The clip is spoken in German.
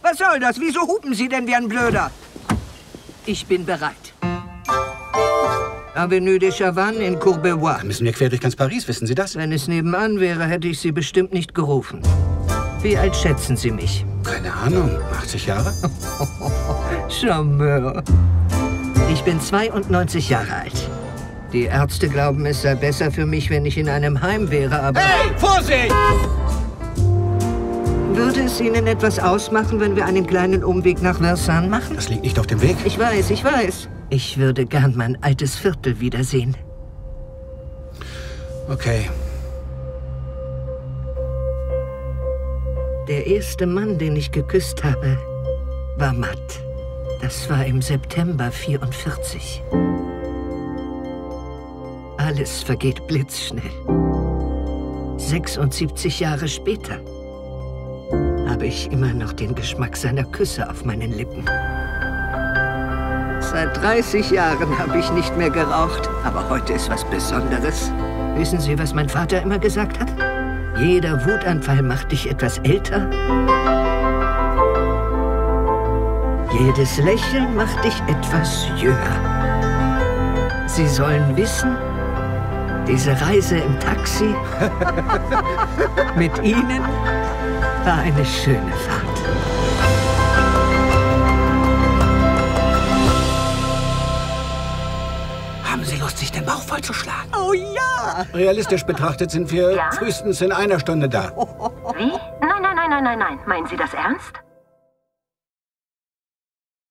Was soll das? Wieso hupen Sie denn wie ein Blöder? Ich bin bereit. Avenue de Chavannes in Courbevoie. Da müssen wir quer durch ganz Paris, wissen Sie das? Wenn es nebenan wäre, hätte ich Sie bestimmt nicht gerufen. Wie alt schätzen Sie mich? Keine Ahnung. 80 Jahre? Charmeur. Ich bin 92 Jahre alt. Die Ärzte glauben, es sei besser für mich, wenn ich in einem Heim wäre, aber... Hey, Vorsicht! Würde es Ihnen etwas ausmachen, wenn wir einen kleinen Umweg nach Versailles machen? Das liegt nicht auf dem Weg. Ich weiß, ich weiß. Ich würde gern mein altes Viertel wiedersehen. Okay. Der erste Mann, den ich geküsst habe, war Matt. Das war im September 1944. Alles vergeht blitzschnell. 76 Jahre später habe ich immer noch den Geschmack seiner Küsse auf meinen Lippen. Seit 30 Jahren habe ich nicht mehr geraucht, aber heute ist was Besonderes. Wissen Sie, was mein Vater immer gesagt hat? Jeder Wutanfall macht dich etwas älter. Jedes Lächeln macht dich etwas jünger. Sie sollen wissen, diese Reise im Taxi mit Ihnen war eine schöne Fahrt. Haben Sie Lust, sich den Bauch vollzuschlagen? Oh ja! Realistisch betrachtet sind wir frühestens in einer Stunde da. Wie? Nein. Meinen Sie das ernst?